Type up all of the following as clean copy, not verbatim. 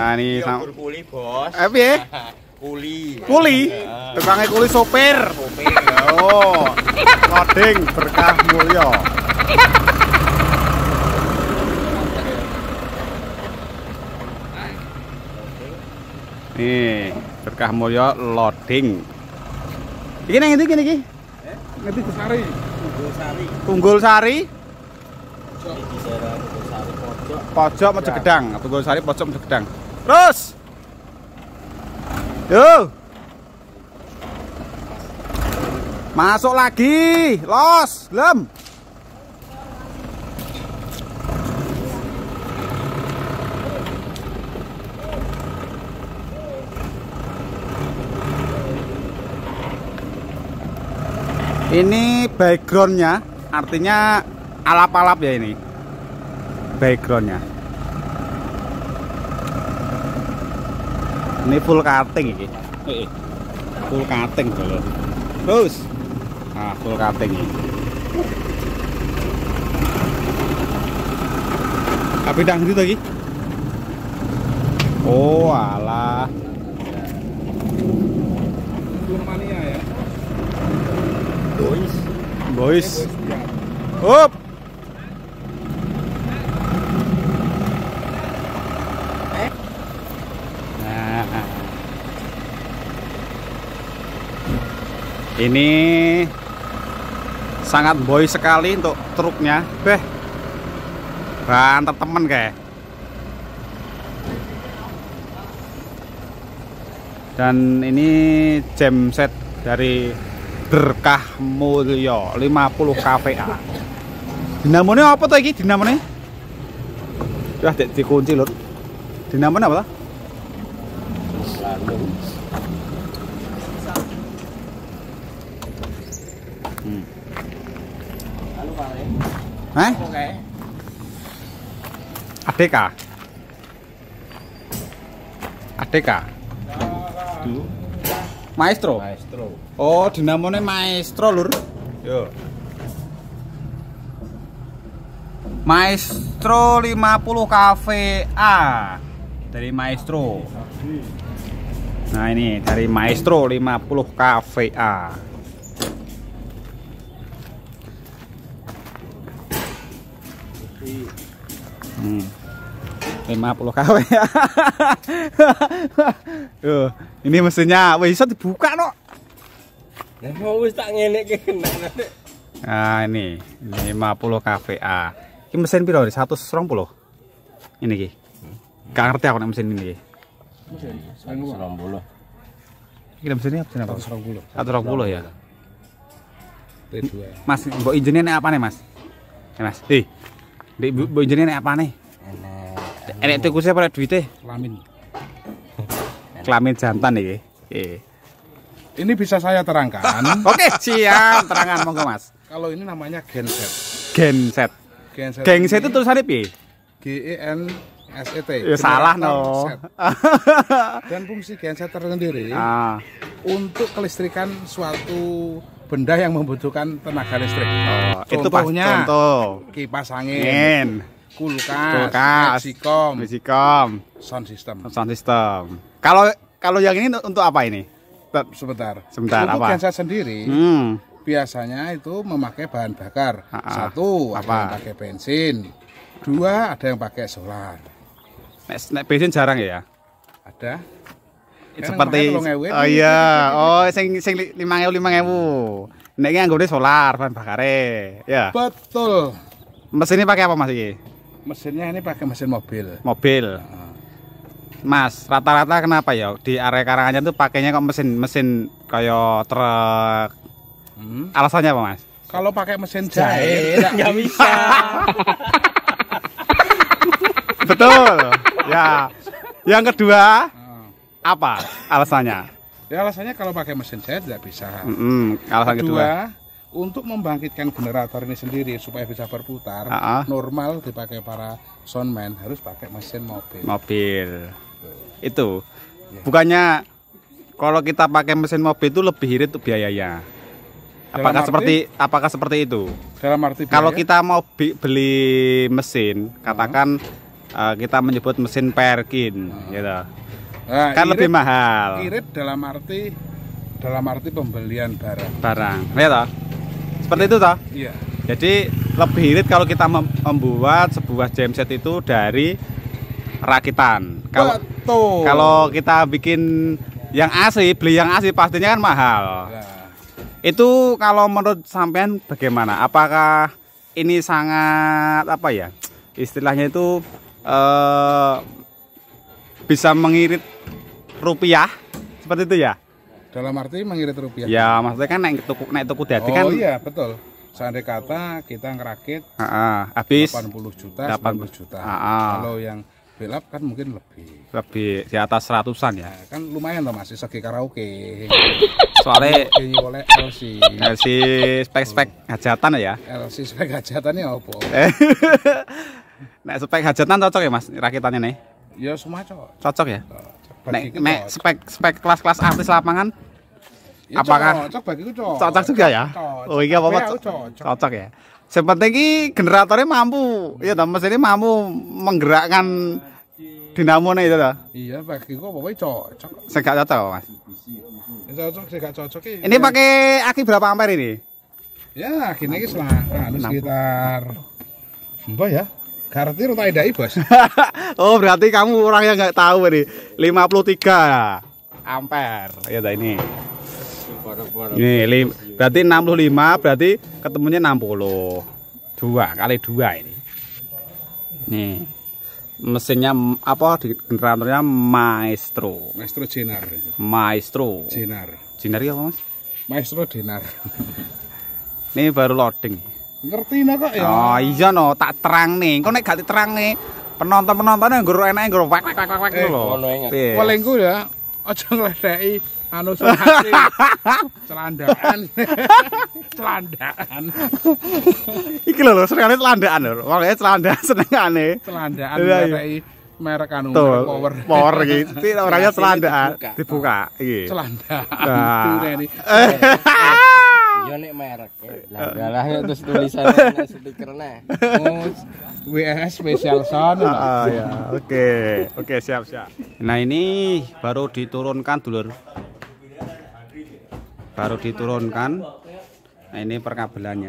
Nah, ini kuli, Bos. piye? Kuli. Tukangnya kuli sopir. Oh. Loading berkah mulya. Nih, berkah mulya loading. Iki nang ndi iki? Ngerti Sari. Tunggul Sari. Pojok Ya. Gedang, Tunggul Sari pojok Gedang. Terus. Yo. Masuk lagi. Los, lem. Ini backgroundnya, artinya alap-alap ya ini. Backgroundnya. Ini full cutting ini. Full cutting dulu. Terus. Nah, full cutting ini. Tapi dangdut lagi. Oh, alah. Belum mania ya. Boys. Up. Nah. Ini sangat boy sekali untuk truknya. Banter temen kayak. Dan ini jam set dari Berkah Mulya 50 kVA. Dinamonya apa tuh iki? Dinamonya? Wah, dikunci lur. Dinamonya apa tuh? ADK. ADK. Maestro. Oh, dinamonya Maestro lur. Yo. Maestro 50 kVA dari Maestro. Nah, ini dari Maestro 50 kVA. 50 kVA. Ini mesinnya wis iso dibuka no. Nah, mau wis tak ngene iki kena. Nah, ini 50 kVA. Ini mesin piro? 120. Ini iki. Gak ngerti aku nek mesin ini. Mesin 120. Ini mesinnya apa? 120. 120 ya. T2. Mas, mbok injennya nek apa nih, Mas? Mas. Mbok injennya nek apa nih? Enek tikusnya pada duitnya? Kelamin jantan iki. Ini bisa saya terangkan. Oke, siap. Terangan monggo, Mas. Kalau ini namanya genset. Genset. Genset itu tulisannya piye? GENSET. Ya salah no. Dan fungsi genset tersendiri untuk kelistrikan suatu benda yang membutuhkan tenaga listrik. Itu contohnya contoh kipas angin, kulkas, Magicom, sound system. Kalau yang ini untuk apa ini? Sebentar. Untuk apa? Genset sendiri biasanya itu memakai bahan bakar. Satu, ada yang pakai bensin. Dua, ada yang pakai solar. Nek bensin jarang ya? Ada. Seperti oh iya, sing 5.000. Nek iki anggone solar bahan bakare. Ya. Betul. Mesinnya pakai apa, Mas iki? Mesinnya ini pakai mesin mobil. Mas, rata-rata kenapa ya di area Karanganyar tuh pakainya kok mesin kayak truk? Alasannya apa, Mas? Kalau pakai mesin jahit nggak bisa. Betul. Ya. Yang kedua, apa alasannya? Ya alasannya kalau pakai mesin jahit nggak bisa. Alasan kedua, untuk membangkitkan generator ini sendiri supaya bisa berputar, normal dipakai para soundman harus pakai mesin mobil. Itu bukannya kalau kita pakai mesin mobil itu lebih irit tuh biayanya. Apakah seperti itu? Dalam arti biaya? Kalau kita mau beli mesin, katakan kita menyebut mesin Perkin, gitu. Nah, Kan lebih mahal. Irit dalam arti pembelian barang. Ya toh? Seperti itu toh? Iya. Jadi lebih irit kalau kita membuat sebuah genset itu dari rakitan. Kalau kita bikin yang asli, beli yang asli pastinya kan mahal. Nah. Itu kalau menurut sampean bagaimana? Apakah ini sangat apa ya? Istilahnya itu bisa mengirit rupiah seperti itu ya? Dalam arti mengirit rupiah. Ya, maksudnya kan naik tuku dadi kan. Oh iya, betul. Seandainya kata kita ngerakit habis 80 juta, 90 juta. Kalau yang belap kan mungkin lebih di atas 100-an ya. Nah, kan lumayan loh Mas, segi karaoke. Soalnya oleh LC spek hajatan ya. LC spek hajatannya apa? Nek spek hajatan cocok ya Mas rakitannya nih? Ya semua cocok ya. Nek spek kelas-kelas artis lapangan ya, apakah cocok juga ya? Oh iya apa cocok ya. Yang penting ini generatornya mampu, ya mesinnya mampu menggerakkan dinamo nih itu dah. Iya bagiku pokoknya cocok. Segak cocok Mas. Cocok, segak cocok. Ini pakai aki berapa ampere ini? Ya gini sekitar mbak ya. Karti rutai dai bos. Oh berarti kamu orang yang nggak tahu ini 53 ampere ya dah ini. Ini berarti 65 berarti ketemunya 60. 2 kali 2 ini. Nih. Mesinnya apa di generatornya Maestro. Maestro Jenar. Maestro. Jenar. Jenar ya apa Mas? Maestro Jenar. Ini baru loading. Ngerti nah kok ya. Oh iya no, tak terang nih. Kok nek gak diterang nih, penontonnya nggo enake nggo wek lho. Palingku ya aja ngledeki anu sunate. Celandaan. Celandaan. Iki lho senengane celandaan lho. Wong celandaan senengane. Celandaan ngledeki merek anu power. Power iki. Orangnya celandaan dibuka iki. Celandaan. Yo nek merek. Lah terus tulisannya stikernya. WS Special Sound. Ya, oke, siap. Nah, ini baru diturunkan, Dulur. Baru diturunkan. Nah, ini perkabelannya.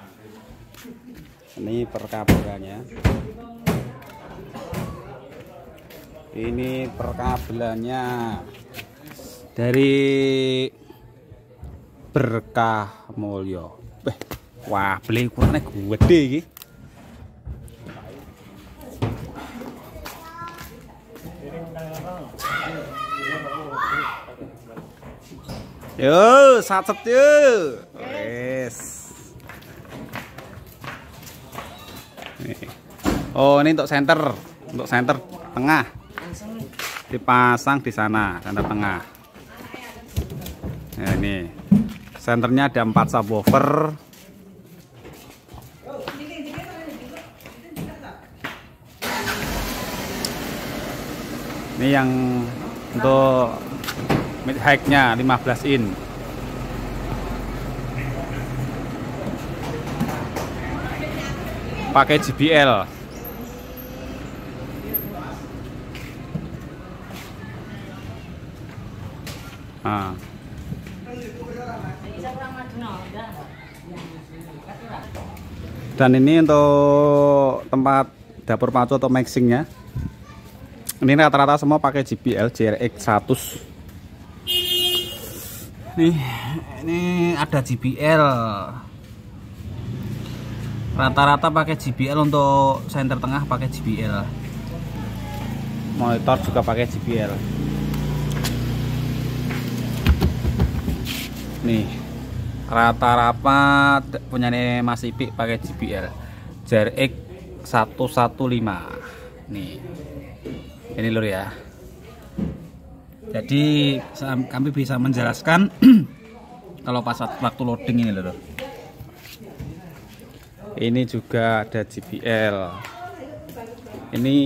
Ini perkabelannya dari Berkah Mulyo. Wah, beli ukurannya gede iki. Yo, sacet yo. Wes. Oh, ini untuk senter tengah. Dipasang di sana, senter tengah. Nah, ini. Senternya ada 4 subwoofer. Ini yang untuk mid high-nya 15 in. Pakai JBL. Nah. Dan ini untuk tempat dapur pacu atau mixingnya. Ini rata-rata semua pakai JBL JRX 100. Ini ada JBL. Rata-rata pakai JBL, untuk senter tengah pakai JBL. Monitor juga pakai JBL. Nih. Rata-rata punya Mas Ipik pakai JBL JRX 115. Nih. Ini lur ya. Jadi kami bisa menjelaskan kalau pas waktu loading ini lur. Ini juga ada JBL. Ini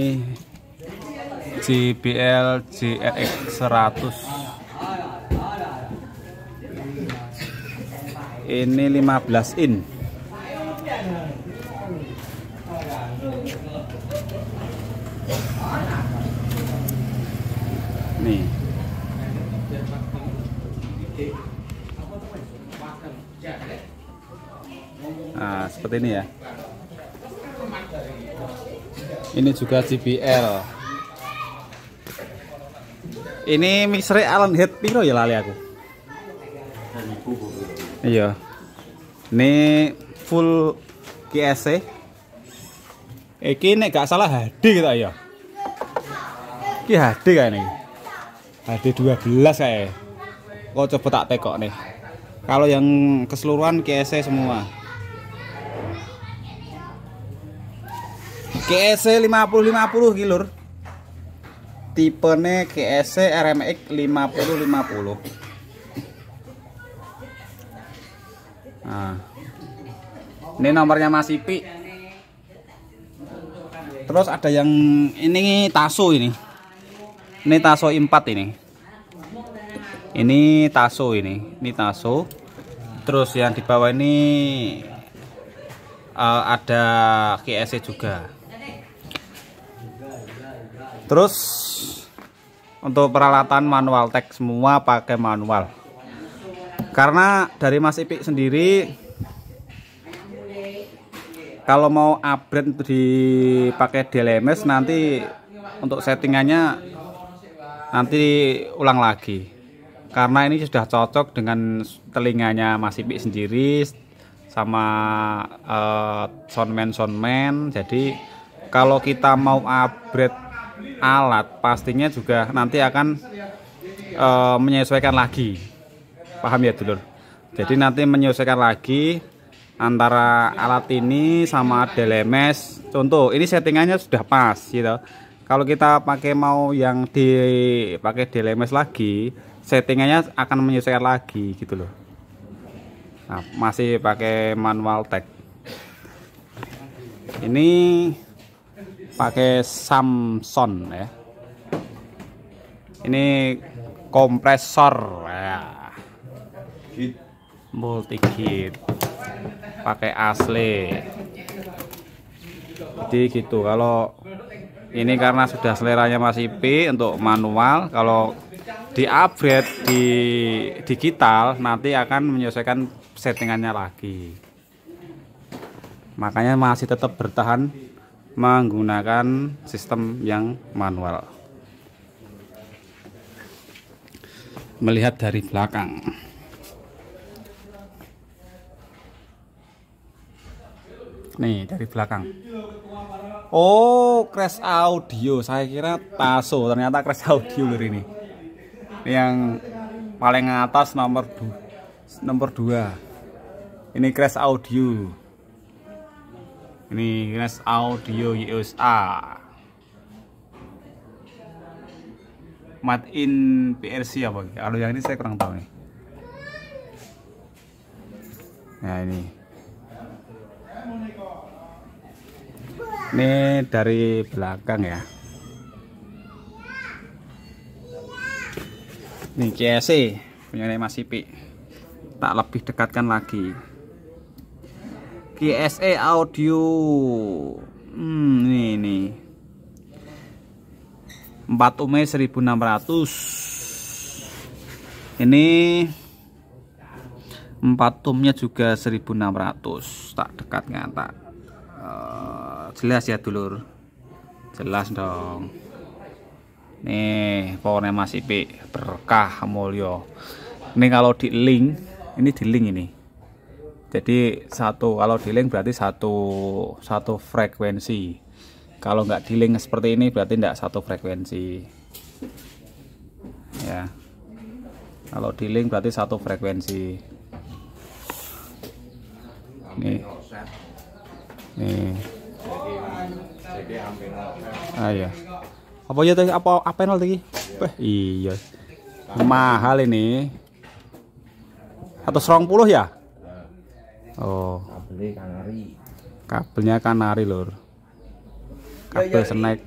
JBL JRX 100. Ini 15 in. Nih. Nah, seperti ini ya. Ini juga JBL. Ini mixer Allen Head piro ya lali aku. Iya. Ini full GSC. Iki nek gak salah HD gitu ya. Iki HD kayak ini. HD 12 kayak. Kok coba tak tekok nih. Kalau yang keseluruhan GSC semua. GSC 5050 kilur. Tipenya GSC RMX 5050. Nah. Ini nomornya Mas Ipi. Terus ada yang ini Taso ini. Ini Taso 4 ini. Ini Taso ini. Ini Taso. Terus yang di bawah ini ada GSC juga. Terus untuk peralatan manual tag semua pakai manual. Karena dari Mas Ipik sendiri kalau mau upgrade untuk dipakai DLMS nanti untuk settingannya nanti ulang lagi. Karena ini sudah cocok dengan telinganya Mas Ipik sendiri sama soundman. Jadi kalau kita mau upgrade alat pastinya juga nanti akan menyesuaikan lagi, paham ya dulur? Jadi nanti menyesuaikan lagi antara alat ini sama DLMS. Contoh ini settingannya sudah pas gitu. Kalau kita pakai mau yang dipakai DLMS lagi, settingannya akan menyesuaikan lagi gitu loh. Nah, masih pakai manual tag. Ini pakai Samson ya. Ini kompresor ya. Multi kit. Pakai asli. Jadi gitu. Kalau ini karena sudah seleranya Mas Ipi untuk manual, kalau di upgrade di digital nanti akan menyesuaikan settingannya lagi. Makanya masih tetap bertahan menggunakan sistem yang manual. Melihat dari belakang. Nih dari belakang. Oh, Crash Audio. Saya kira Taso, ternyata Crash Audio lur ini. Yang paling atas nomor 2. Ini Crash Audio. Ini Crash Audio USA. Made in PRC apa? Kalau yang ini saya kurang tahu nih. Nah ini dari belakang ya. Ini GSC punya Mas Ipi. Tak lebih dekatkan lagi. GSC audio. Ini 4 ohms 1600. Ini 4 ohmnya juga 1600. Tak dekat ngata. Jelas ya dulur. Jelas dong. Nih powernya Mas Ipi berkah mulyo. Ini kalau di link, ini di link ini. Jadi kalau di link berarti satu frekuensi. Kalau nggak di link seperti ini berarti tidak satu frekuensi. Ya. Kalau di link berarti satu frekuensi. Nih. Ya. Apa ya tadi? Apa panel tadi? Iya. Mahal ini. 120 ya? Oh, kabelnya kanari lur, kabel snack.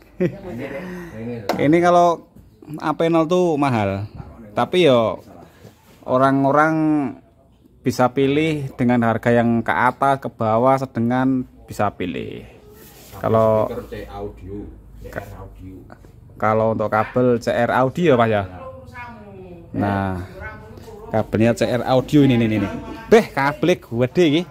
Ini kalau panel tuh mahal, tapi yo orang-orang bisa pilih dengan harga yang ke atas, ke bawah, sedengan bisa pilih. Kalau kalau untuk kabel CR audio Pak ya. Nah, kabelnya CR audio ini. Beh, kabel gede iki.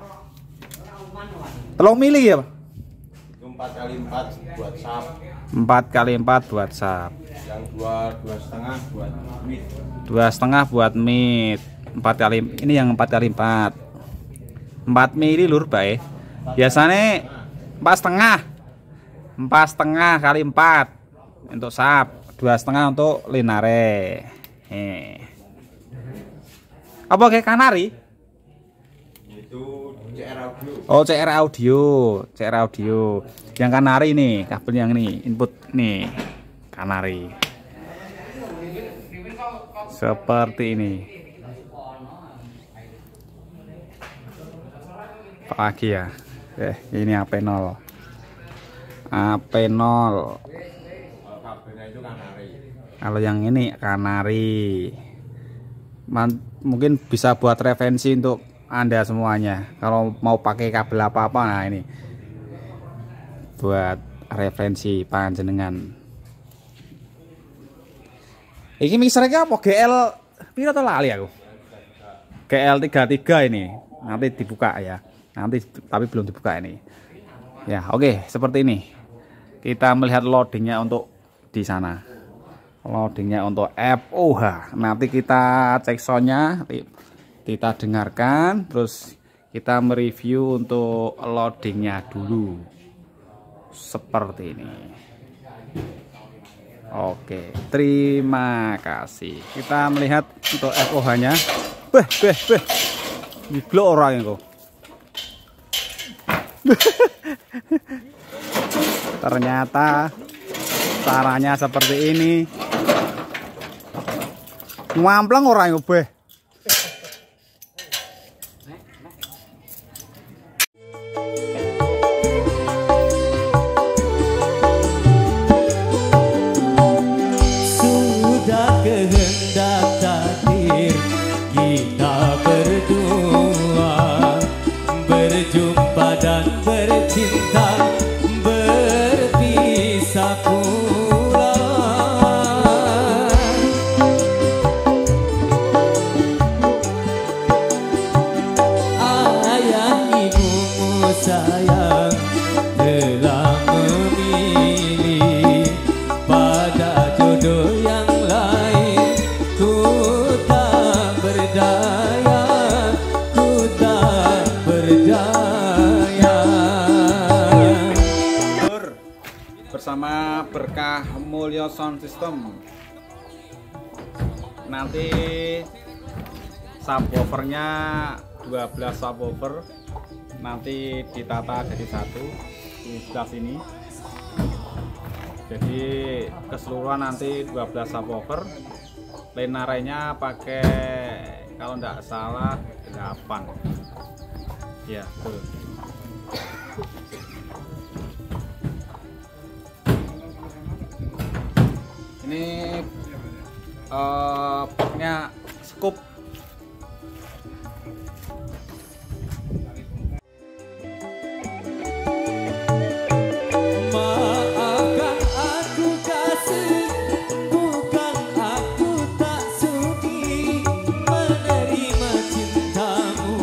3 mili ya, Pak? 4x4 buat sap. 4x4 buat sap. Yang 2,5 buat mid. 2,5 buat mid. 4 kali ini yang 4x4. 4 mili lur, Pak ya. Biasanya 4,5. 4,5 kali 4 untuk sap, 2,5 untuk linare. Apa kayak kanari? Itu CR audio. Oh, CR audio. Yang kanari nih, kabel yang ini, input nih, kanari. Seperti ini. Apa lagi ya? Ini AP0. AP0. Kabelnya itu kanari. Kalau yang ini kanari. Mungkin bisa buat referensi untuk Anda semuanya. Kalau mau pakai kabel apa-apa, nah ini buat referensi panjenengan. Ini mixernya apa? GL piro to lali aku? GL33 ini. Nanti dibuka ya. Nanti tapi belum dibuka ini. Ya, oke, seperti ini. Kita melihat loadingnya untuk di sana. Loadingnya untuk FOH. Nanti kita cek soundnya, kita dengarkan, terus kita mereview untuk loadingnya dulu. Seperti ini. Oke, terima kasih. Kita melihat untuk FOH-nya. Beh. Ngiblok orang yang kok. Ternyata caranya seperti ini. Ngampleng orang yang beh. Sudah kehendak takdir kita berdua berjumpa dan bercinta, berpisah pula. Ayah ibumu sayang telah memilih pada jodoh yang lain. Ku tak berdaya, ku tak berdaya. Bersama Berkah Mulyo Sound System. Nanti subwoofernya 12 subwoofer nanti ditata jadi satu di sebelah sini. Jadi keseluruhan nanti 12 subwoofer. Lenarenya pakai kalau tidak salah 8. Ya, betul. Ini boxnya scoop. Maafkan aku kasih, bukan aku tak sudi menerima cintamu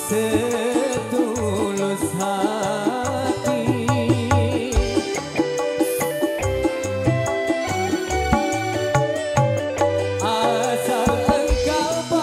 setulus hati. Asal engkau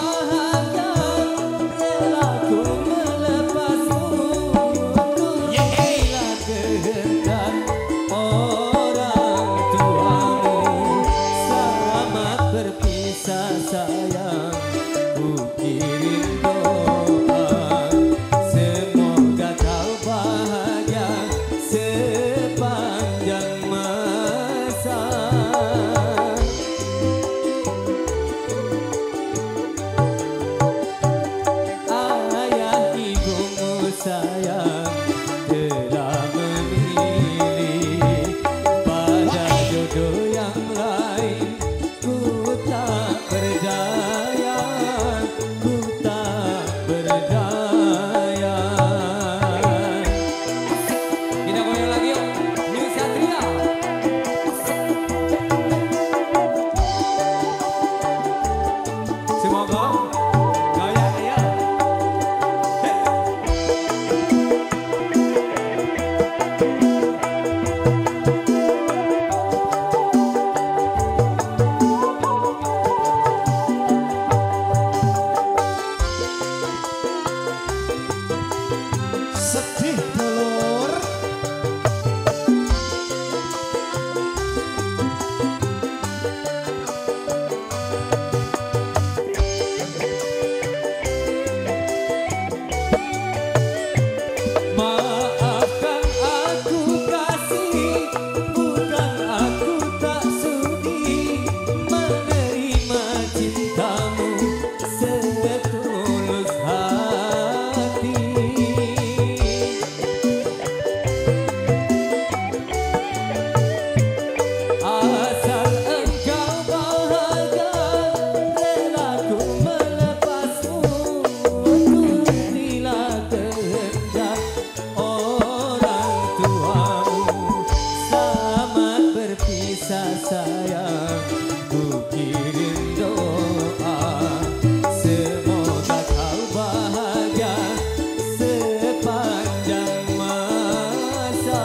sayang, ku kirim doa, semoga kau bahagia sepanjang masa.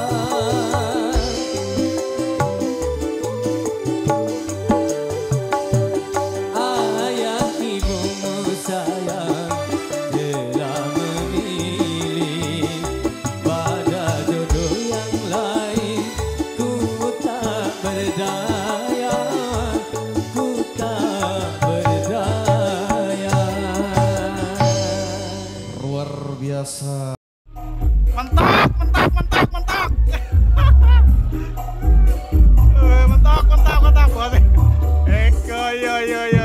Ayah ibumu sayang telah memilih pada jodoh yang lain. Ku tak berdaya, ku tak berdaya. Luar biasa. Mentok, mentok, mentok, mentok. Mentok, mentok, mentok, mentok. Eko, yo, yo, yo.